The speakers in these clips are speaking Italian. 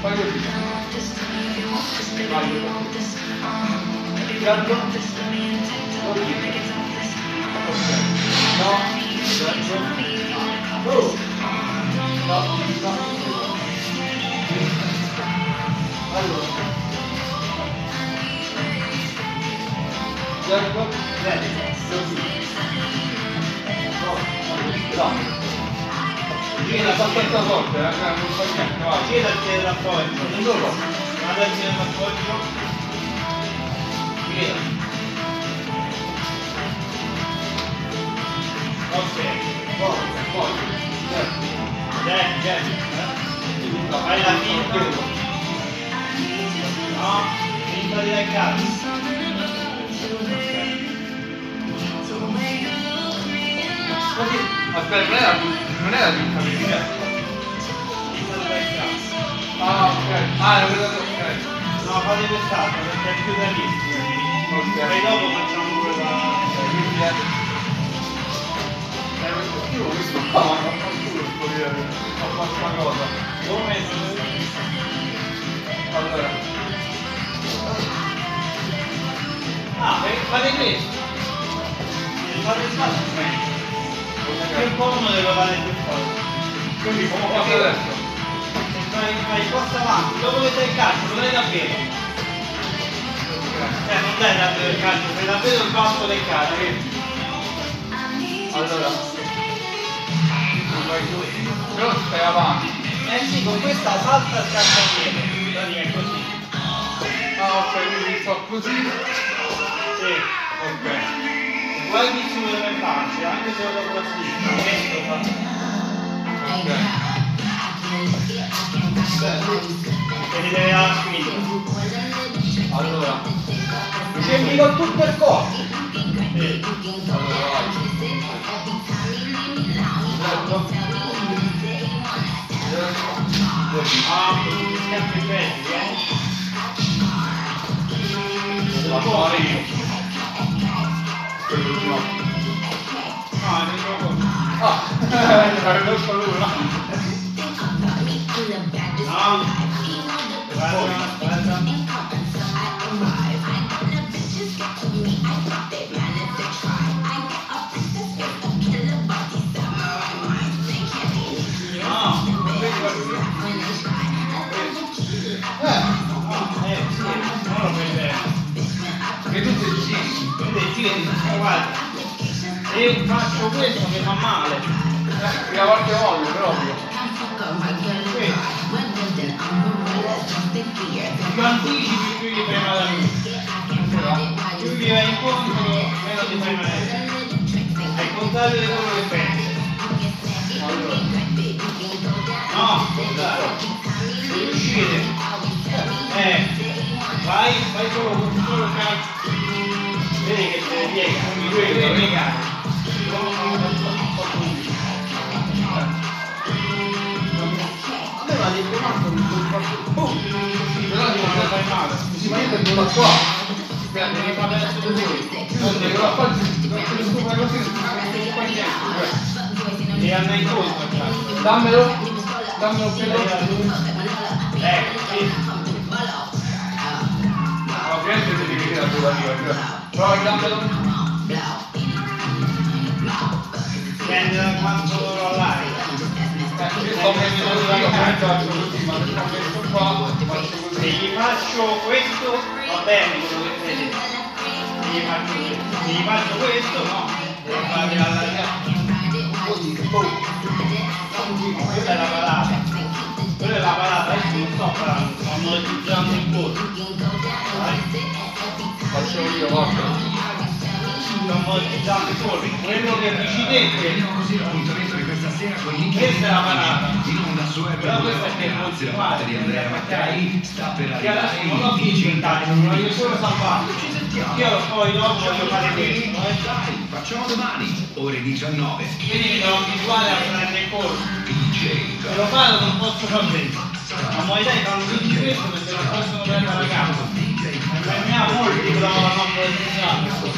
Fai così. Vai. Certo. Così. Ok. No. Certo. Oh. No. No. Allora. Certo. Così. No. Viene abbastanza forte, non fa niente, vai. Gira il piede d'appoggio. Non lo so. Guarda il piede d'appoggio. Gira. Ok. Poi. Fai la finta. No, finta di leccare. Così. Aspetta, non era finta di leccare. Finta di leccare. Ah, ok. Ah, è venuto, ok. No, fate quest'altro perché è più realistico. Ok. Poi dopo facciamo quella. Quindi io ho visto qua, ma non fa culo sto video. Ho fatto una cosa. Come? Allora. Ah, fate questo. Fate il passo. Più comodo lo fare più forte. Quindi come faccio adesso? Fai il passo avanti, dopo che sei il calcio, lo dai davvero. Non dai davvero il calcio, fai davvero il passo del calcio. Allora. Però stai avanti. Sì, con questa salta e scaccia piede. Guarda che è così. Ah, ok, quindi sto così. Sì. Ok. Guardi su dove faccia, anche se lo dopo la sinistra. Questo fa. Ok. E li deve dare la spinta. Allora. Scendi con tutto il corpo. Sì. Allora vai. Certo. Ah, schiaffi belli, La fare io. No. No, è il gioco. Ah, non so lui, no? No. Guarda. Che tu sei sì. Guarda, se faccio questo mi fa male. La parte voglio proprio. Più anticipi più gli fai male a lui. Più gli vai incontro, meno ti fai male. È il contrario di quello che pensi. Allora. No, contrario. Devi uscire. Vai solo il calcio. Vedi che te ne piega, quindi quello devi piegare. A me va detto manco mi sono fatto. Boom! Però non fai male. Si va io da qua. Devi fare adesso tu. Non devo la fare così, non fa niente. Devi andare incontro, cioè. Dammelo più Sì. Ovviamente si devi vedere la tua via. Prova dammelo. Dipende da quanto lo allai. Io sto mettendo io faccio così, ma se non metto qua, faccio Se così. gli faccio questo, va bene quello che vedi. Se gli faccio questo, no. Devo fare allargare. Così, boom. Quella è la parata. Quella è la parata, adesso non sto parlando, sto monetizzando il corso. Faccio io, guarda. Sto monetizzando il corso. Quello che dici te, Così l'appuntamento di questa sera con Nick questa è la parata. in onda su Però questa è per Grazie da parte di Andrea Mattei, sta per Che arrivare adesso non ho vinto il taglio, non voglio solo salvare. Ci sentiamo. Io poi dopo voglio fare questo, Dai, facciamo domani, ore 19. Quindi mi devo abituare a prendere il corso. DJ Se lo fanno non posso fare. Ma Muay Thai fanno tutti questo perché non possono prendere la gamba. Per me ha molti provano a non monetizzare.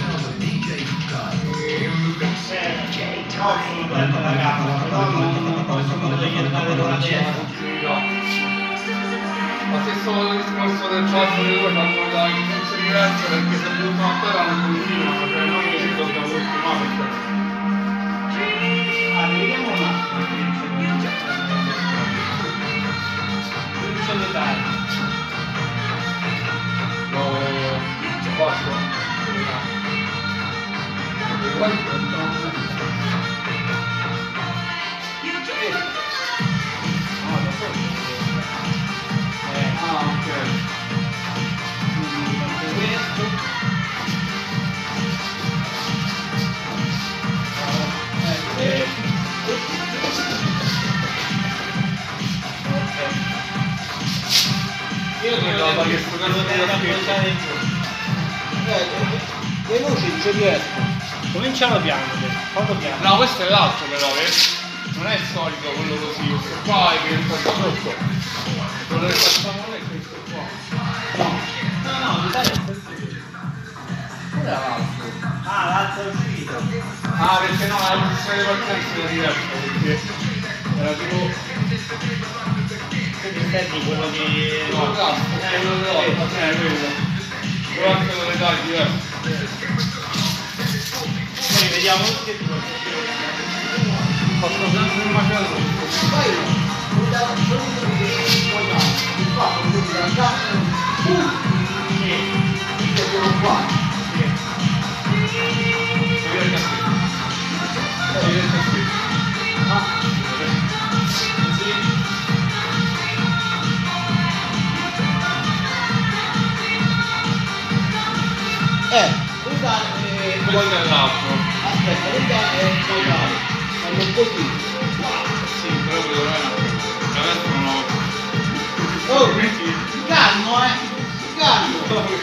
Possono prendere la gamba, però non possono proiettare con la testa. stesso discorso del fatto che loro fanno la licenza diversa perché se devono fare a terra non continuano, cioè noi ci dobbiamo continuare perché... Vediamo un attimo. Sono dettagli. No, basta. Ah, ok. Io credo che sto tenere a pensare in giù. Le luci non ci riescono. Cominciamo piano, quanto piano? No, questo è l'altro però, non è il solito quello così, questo qua è diventato sotto. Quello che facciamo noi è questo qua. No, l'Italia è questo. Qual è l'altro? Ah, l'altro è uscito. Ah, perché no, la posizione di partenza era diversa, perché era tipo... Quindi senti quello che... No, cazzo, quello dell'altro, quello. Guardate con le taglie diverse. Noi vediamo tutti e due. Faccio sempre un macello. Poi non da solo il fatto che si ragazzi che sono qua. Questo è l'altro. Aspetta, questa è sbagliato. Fanno così. Sì, però quello non è l'altro. Adesso non ho... Oh, calmo, calmo.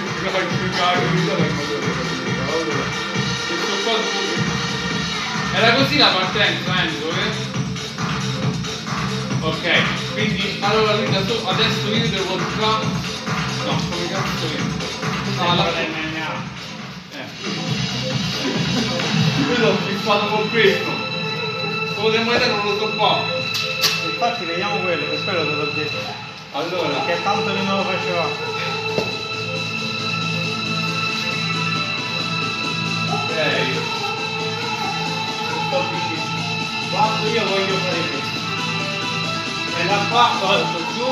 Era così la partenza, Enzo, ok, quindi allora lui adesso io devo già... No, come cazzo entro? No, alla fine... Io l'ho fissato con questo. Potremmo vedere, non lo so qua. Infatti vediamo quello, per quello te l'ho detto. Allora, Che è tanto che non lo facevamo. ok. Sto vicino. Quando io voglio fare questo. E da qua porto giù.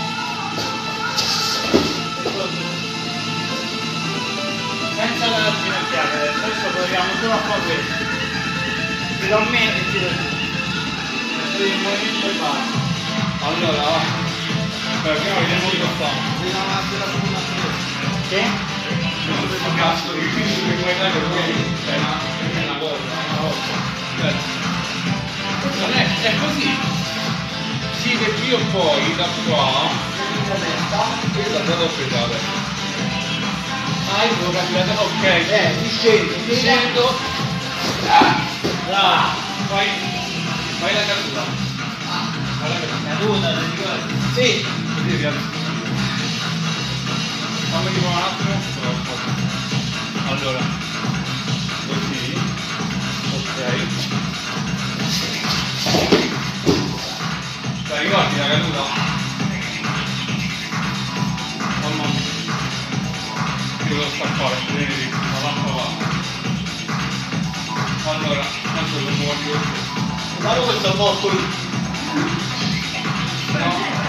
E porto giù. Senza la ginocchiata, adesso proviamo solo a fare questo. Ti do me e ti do giù. E il movimento e basta. Allora, va. Perché no, vediamo cosa fa. Che? Non cazzo di quindi che puoi dare è una cosa. Non è così. Sì, perché io poi da qua. Io da qua ho pedato. Ah, io devo cambiare, ok. Ti scendi, Scendo. Fai la caduta. Fai la caduta. Caduta, ti ricordi? Sì. Devi fammi tipo un attimo. Allora. Così. Ok. Ti ricordi la caduta? Mamma mia. Io devo staccare, vedi, la lampa va. Allora, tanto lo muoio. Guarda questo morto lì. No.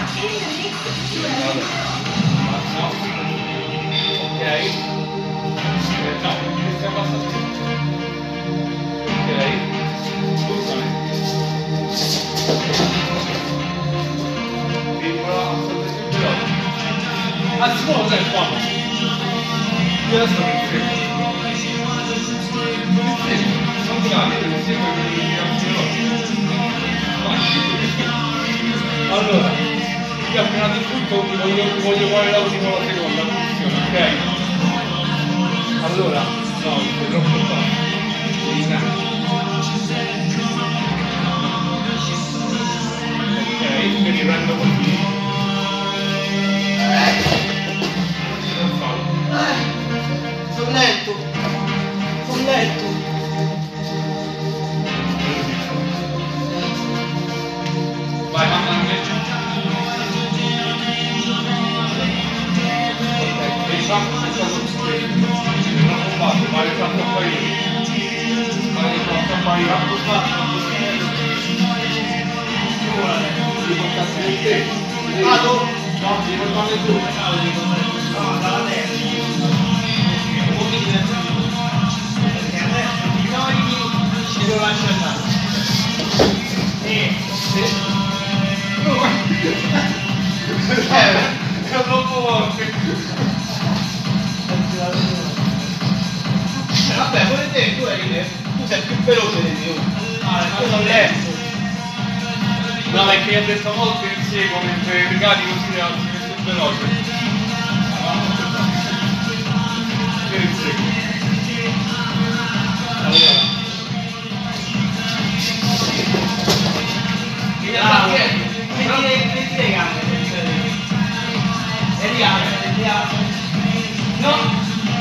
No. Ok. No, stiamo abbastanza. Ok. Scusami. Piccola, anzi, come lo sai qua? Io adesso mi fermo. Non ti cambia, mi sembra che allora, io appena di tutto voglio fare la prima o la seconda posizione, ok? Allora, no, è troppo facile. Ok, mi riprendo così. Sono lento. Sono lento. Vai, mamma mia. Vado? No, devo portare tu. No, dalla destra. Un po' diversamente. Perché adesso mi togli e lo lascio andare. È troppo forte. Vabbè, pure te, tu sei più veloce di me. Io sono lento. No, perché io ho detto molto insieme mentre ricarico così le altre che sono veloce. Io inseguo. Allora. Metti le gambe. E riapri. No.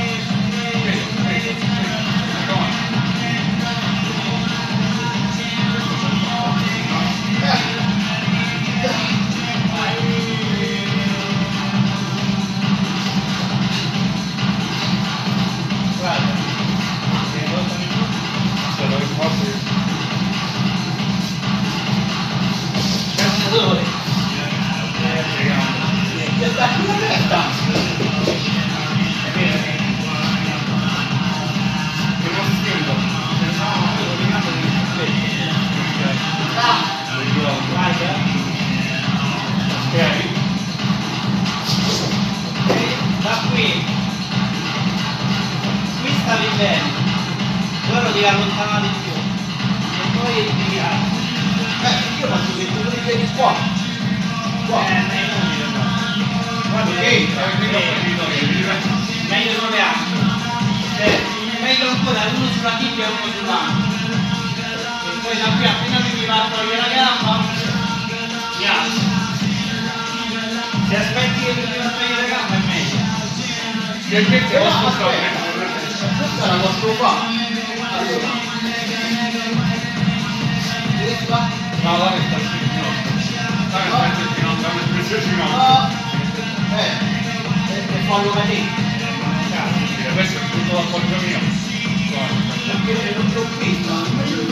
Da qui stavi bene, loro devi allontanare di più e poi devi Io faccio che tu li vedi qua. è inutile guarda meglio non le acque meglio ancora uno sulla tibia e uno sull'anca e poi da qui appena mi va a togliere la gamba mi alzo se aspetti che mi va a togliere la gamba è meglio Perché te lo spostare? Questa la posso fare. Allora. Questa. No, là che sta sul ginocchio. Là che sta sul ginocchio, là che sta sul ginocchio. No. E fallo cadere. Questo è tutto l'appoggio mio. Guarda. Perché non c'ho qui,